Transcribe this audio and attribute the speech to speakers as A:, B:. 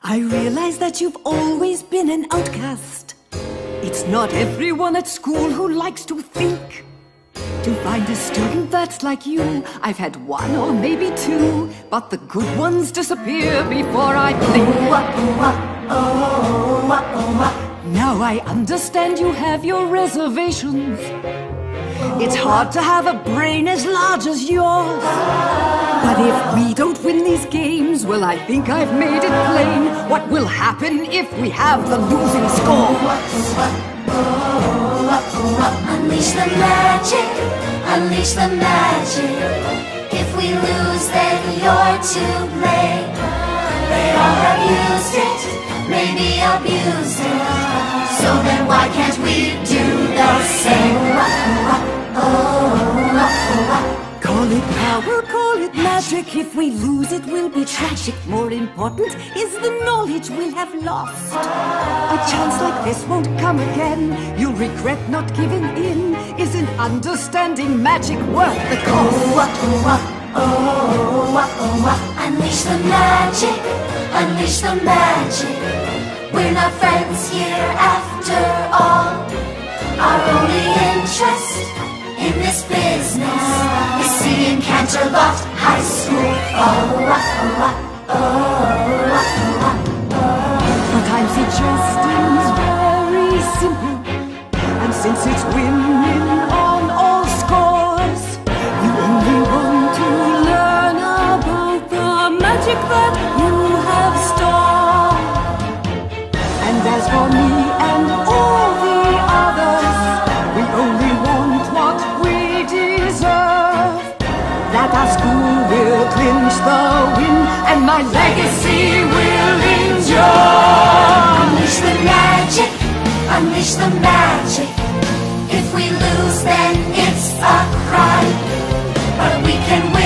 A: I realize that you've always been an outcast. It's not everyone at school who likes to think. To find a student that's like you, I've had one or maybe two, but the good ones disappear before I blink. Now I understand you have your reservations. It's hard to have a brain as large as yours. But if we don't win these games, well, I think I've made it plain what will happen if we have the losing score.
B: Unleash the magic, unleash the magic. If we lose, then you're to blame. They all have used it, maybe abused it. So then why can't we do the same?
A: Call it power, call it magic. If we lose, it will be tragic. More important is the knowledge we'll have lost. A chance like this won't come again. You'll regret not giving in. Isn't understanding magic worth the cost?
B: Unleash the magic, unleash the magic. We're not friends here after all. Our only interest in this business is seeing Canterlot High School
A: But I'm suggesting's very simple. And since it's win-win on all scores, you only want to learn about the magic that you have stored. And as for me and all the others, we only want what we deserve. That our school will clinch the win, and my legacy will endure.
B: Unleash the magic, unleash the magic. If we lose, then it's a crime, but we can win.